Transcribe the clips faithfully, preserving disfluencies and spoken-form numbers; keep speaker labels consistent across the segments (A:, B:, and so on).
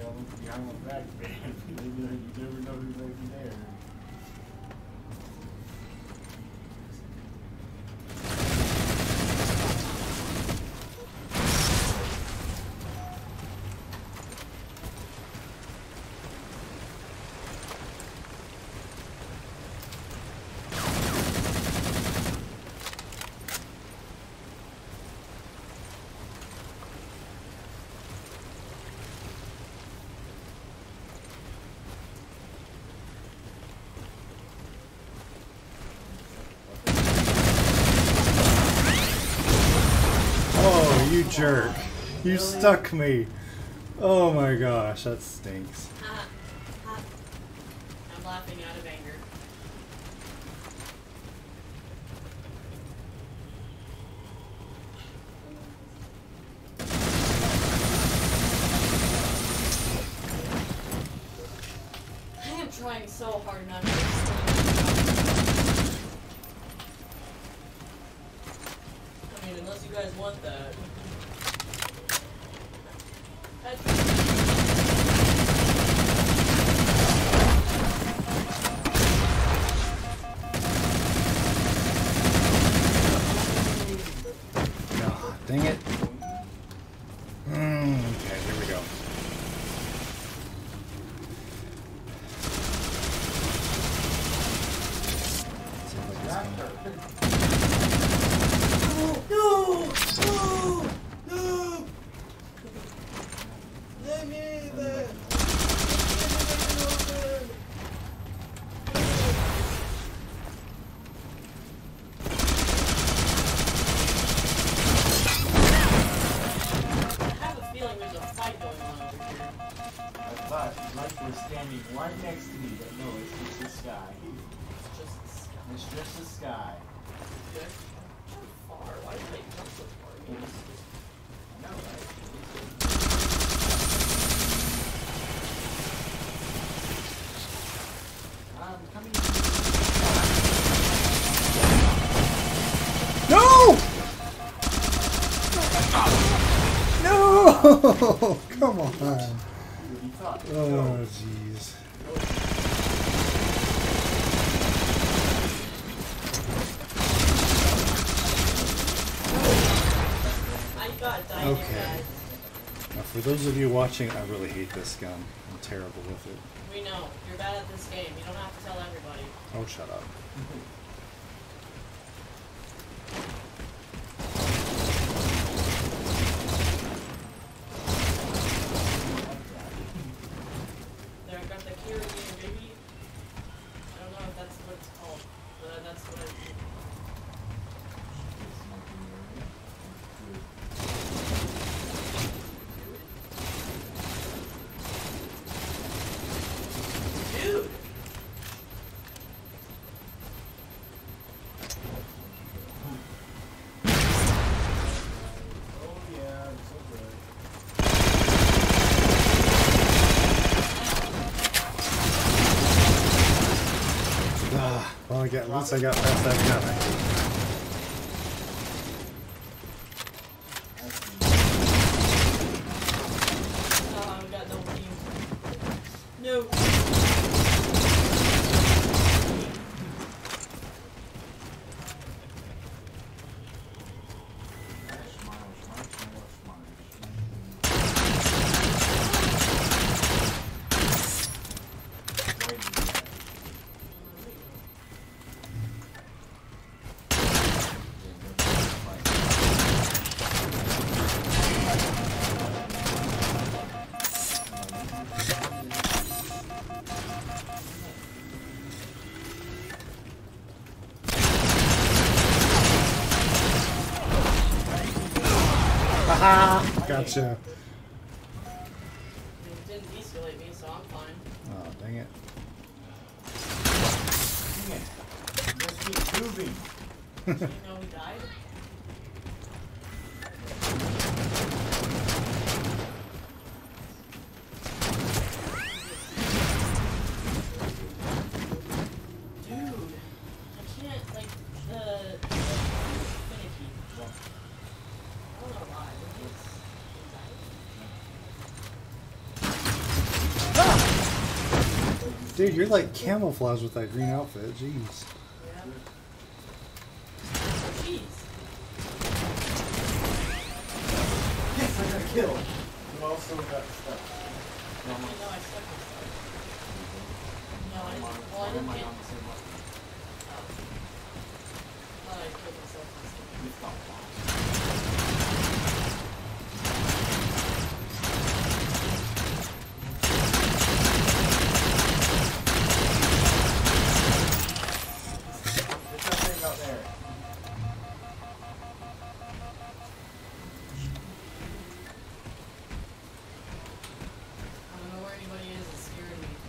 A: look behind my back, man. You never know who's actually there.
B: You jerk. You really? Stuck me. Oh my gosh, that stinks.
C: Uh, uh, I'm laughing out of anger. I am trying so hard not to understand. I mean, unless you guys want that.
B: Oh, dang it. Mm, okay, here we go.
C: No! No! No! Let me there! I have a feeling there's a fight going on over here.
A: I thought like we're standing right next to me, but no, it's just the sky.
C: It's just the sky.
A: It's just the sky.
C: Okay. So far. Why did they come so far? I mean, it's just...
A: I know, right? I'm coming.
B: No! No! Come on. Oh, jeez. Okay. Now, for those of you watching, I really hate this gun. I'm terrible with it.
C: We know. You're bad at this game. You don't have to tell everybody.
B: Oh, shut up.
C: There, I got the carabiner, baby. I don't know if that's what it's called, but that's what I do. Dude!
B: Ah, well, I got, at least I got past that gun.
C: Oh, we got no team. No.
B: Haha! Gotcha.
C: It didn't escalate me, so I'm fine.
B: Oh, dang it.
A: Dang it. Let's keep moving.
C: Do you know who died? Dude, I can't, like, the... finicky. I don't know why. Maybe it's anxiety.
B: Dude, you're like camouflage with that green outfit. Jeez.
C: Yeah. Jeez.
A: Yes, I got killed. You also got stuck.
C: No, I stuck myself. No, I didn't. Well, I didn't get. Oh. I thought I killed myself.
A: You thought that. Out there.
C: I don't know where anybody is. It's scaring me.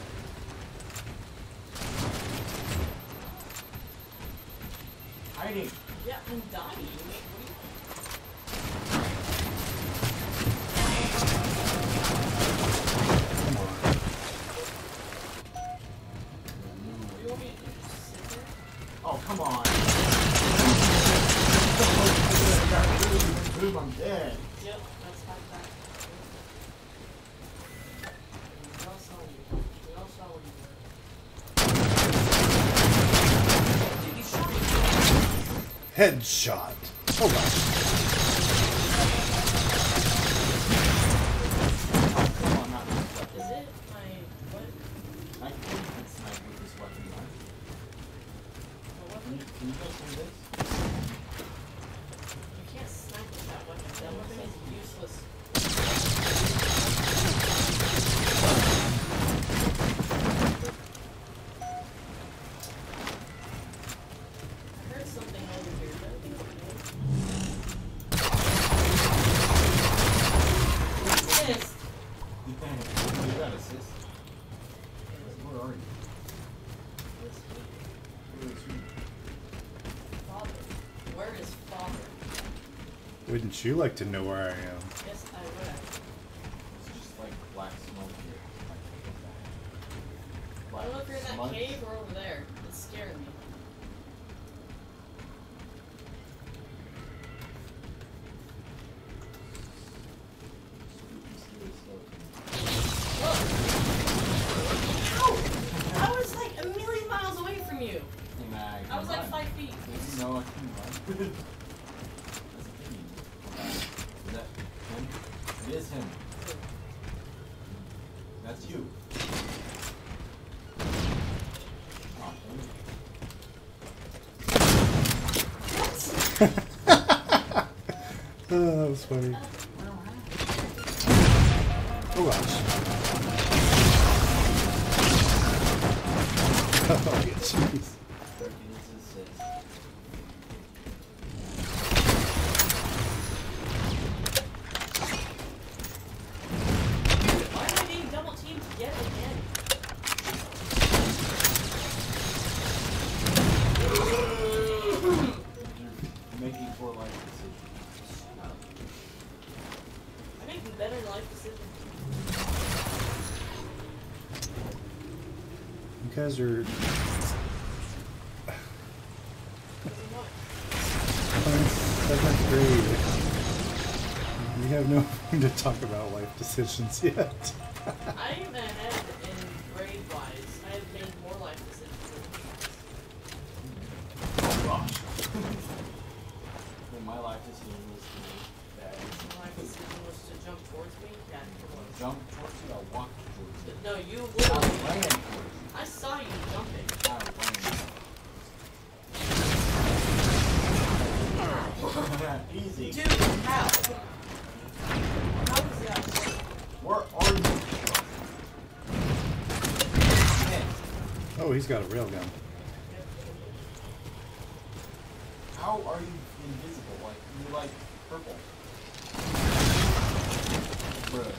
A: Hiding.
C: Yeah, I'm dying.
B: Come on.
C: What do you want me to do? Just sit there?
A: Oh, come on. Boom, I'm dead.
C: Yep, that's my back. We all saw you. We all saw what you were. Dude, you shot me.
B: Headshot. Oh gosh.
A: Oh, come on, not this weapon.
C: Is it my what?
A: I think you can snipe with this weapon, right?
C: My
A: Can you,
C: weapon?
A: can you go through this?
C: You can't snipe with that weapon. That weapon is useless. I heard something over here. Is that a thing? Assist.
A: You got assist. Where are you? Where is you?
C: Father. Where is father?
B: Wouldn't you like to know where I am?
C: Yes, I would.
A: It's just like black smoke here.
C: I
A: Black
C: don't know if you're in that
A: smudge.
C: cave or over there. It's scaring me. Look! Ow! I was like a million miles away from you.
A: Nah, I
C: I was
A: can
C: like
A: run.
C: five feet.
A: No, I can run. That's a key. Is that him? It is him. That's you. Oh,
B: Oh, that was funny. Oh gosh. Oh, yeah, jeez.
C: Why am I being double teamed yet again?
A: You're making poor life decisions.
C: Shut up. I'm making better life decisions.
B: You guys are seventh grade. You have no room to talk about life decisions yet.
C: I am ahead in grade wise. I have made more life decisions than
A: Oh gosh. Well, my life decision was to that.
C: my life decision was to jump towards me. Yeah, come on.
A: Jump towards you or walk towards you?
C: No, you
A: I
C: literally.
A: ran towards you.
C: I saw you jumping.
A: I ran. Easy.
C: Dude, how? How is that?
A: Where are you?
B: Oh, he's got a railgun.
A: How are you invisible? Like, you're like purple. Bruh.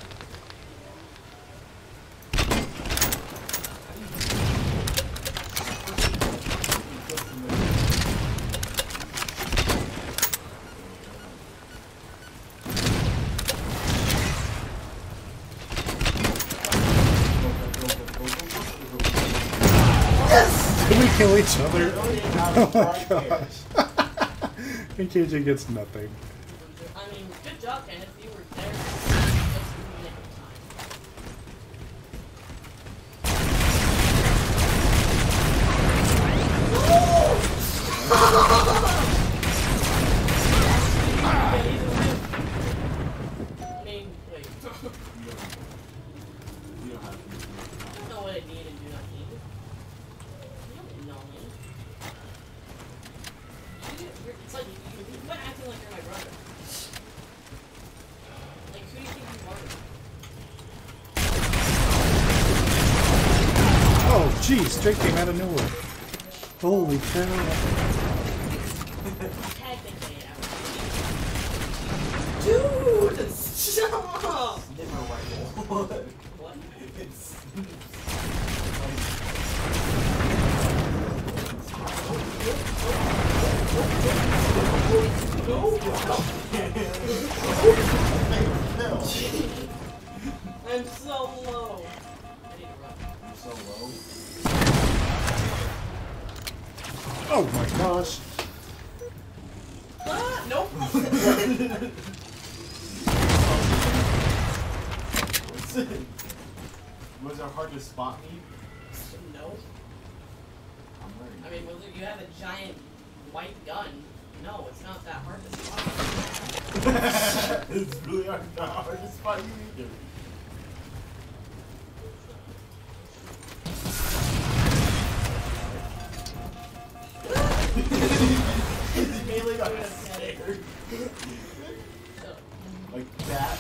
B: Did we kill each other? Oh my gosh. And K J gets nothing.
C: I mean, good job, Kenneth. You were there just in the nick of time.
B: Jeez, straight came out of nowhere. Holy cow.
C: Technically, I Dude, stop!
A: Never rifle.
C: What?
A: It's
C: No! I'm so low. I need to run.
A: You're so low.
B: Oh my gosh.
C: Ah, nope.
A: Was it hard to spot me?
C: No.
A: I'm worried.
C: I mean, whether you have a giant white gun, no, it's not that hard to spot.
A: It's really hard, not hard to spot you either. Melee got scared. Like that.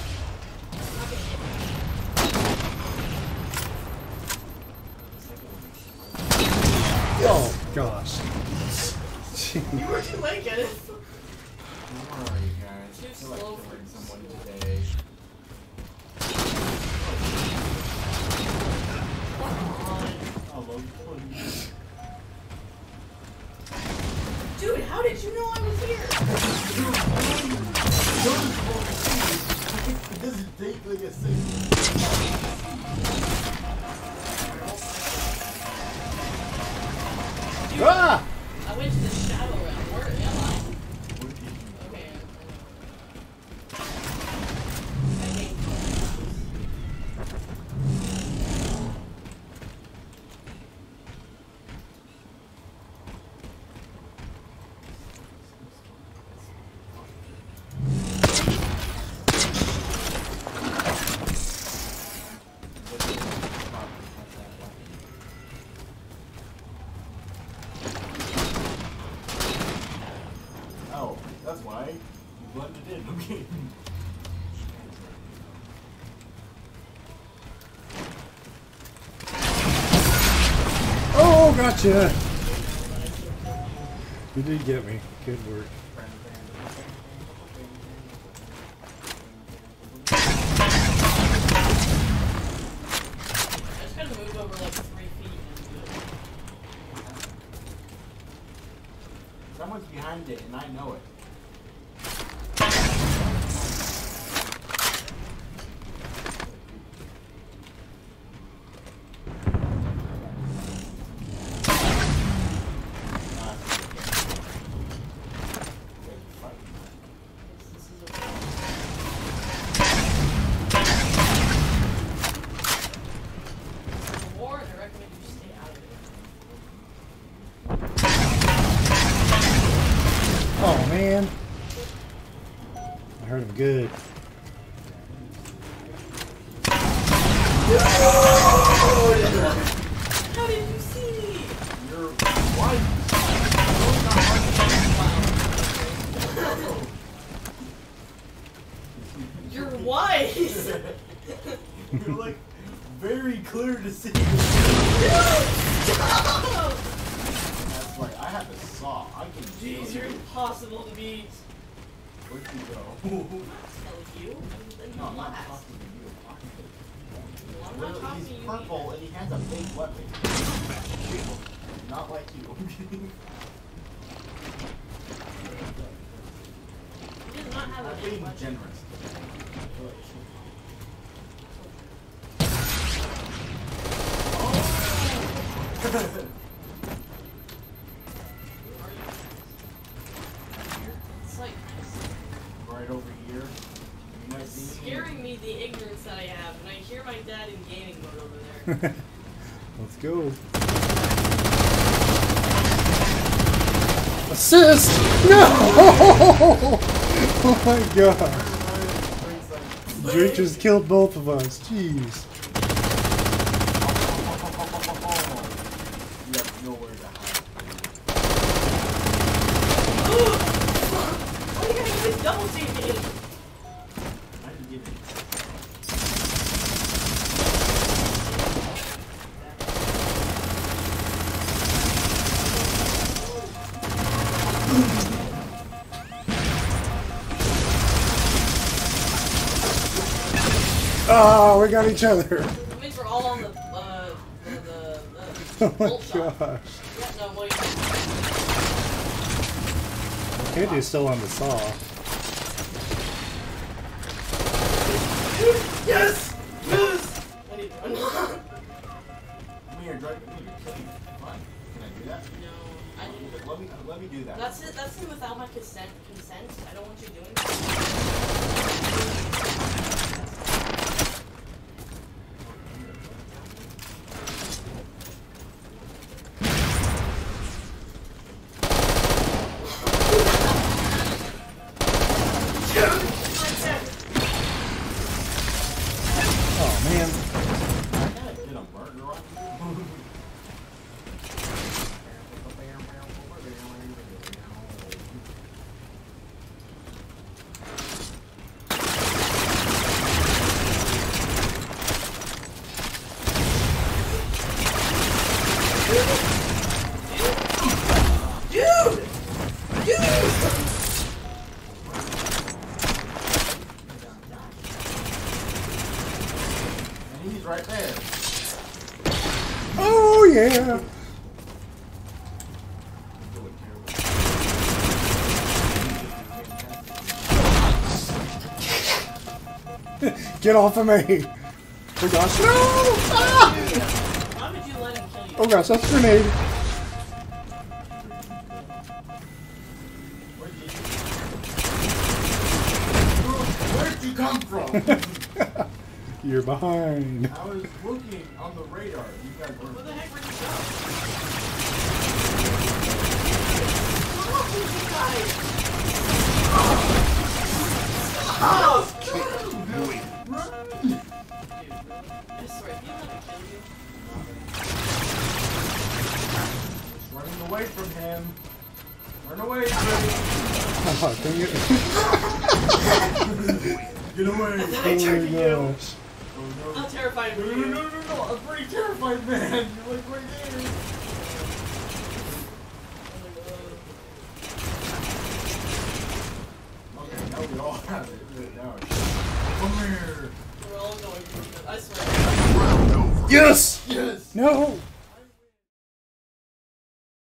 B: Oh gosh.
C: You were too late, Kenneth.
A: Where are you guys?
C: Too
A: I feel like
C: slow
A: killing
C: for
A: someone
C: slow.
A: today. Oh, Logan, please.
C: Dude, how did you know I was here?
A: It doesn't take like a second.
C: Dude,
B: Ah!
C: I went to the shadow realm. Where am I?
A: What did you
C: Okay. I hate
A: Oh, that's why. You blended in, okay.
B: Oh, gotcha! You did get me. Good work.
C: I just gotta move over like three feet and do it.
A: Someone's behind it, and I know it.
C: This is okay. It's a war, and I recommend you stay out of it.
B: Oh man. I heard him good.
C: How did you see me?
A: You're white.
C: You're wise.
A: You're like very clear to see.
C: Stop!
A: That's right. I have a saw. I can.
C: Jeez, you're impossible to beat.
A: Where'd you go?
C: Tell you, and then
A: No, I'm not
C: last.
A: talking to you. I'm talking to
C: Well, I'm
A: Well,
C: not talking
A: he's
C: to you.
A: purple and he has a big weapon. Not like you.
C: He does not have a
A: I'm
C: big
A: being
C: weapon.
A: generous.
C: It's like
A: Right over here. You might
C: it's
A: see me.
C: scaring me the ignorance that I have, and I hear my dad in gaming mode over there.
B: Let's go. Assist! No! Oh my god. Drake just killed both of us. Jeez.
A: You have nowhere to hide.
C: Why are you gonna use double team me?
A: I didn't get it.
B: Oh, we got each other.
C: That means we're all on the, uh, the, the, the
B: Oh my
C: bolt shot.
B: gosh.
C: Yeah, no, wait.
B: Candy's still on the saw.
A: Yes! Yes!
C: What are you doing?
A: Come here, drag me to kill you. Come on. Can I do that?
C: No, I didn't.
A: Let me, let me do that.
C: That's it. That's it without my consent. Consent. I don't want you doing that.
B: Oh man.
A: I gotta get a burger on you.
C: Dude! Dude!
A: And he's right there.
B: Oh yeah. Get off of me. Oh gosh. No! Ah!
C: Why would you let him kill you?
B: Oh gosh, that's a grenade.
A: Where'd you come from?
B: You're behind.
A: I was looking on the radar. You guys were.
C: Where the heck were you going? What's wrong with you guys? Oh! Dude, I swear, if you let me kill you.
A: Just running away from him. Run away, Freddy.
B: Oh, dang it.
A: Get away.
C: And then
B: Oh
C: I turned to
B: my
C: you.
B: gosh.
A: Oh, no.
C: I'm terrified
A: No,
C: of
A: no,
C: you.
A: no, no, no. I'm pretty terrified, man. You're like right there. Okay, now we all have it. Now it's... Come here.
C: We're all going through it. I swear.
B: Yes!
A: Yes.
B: No!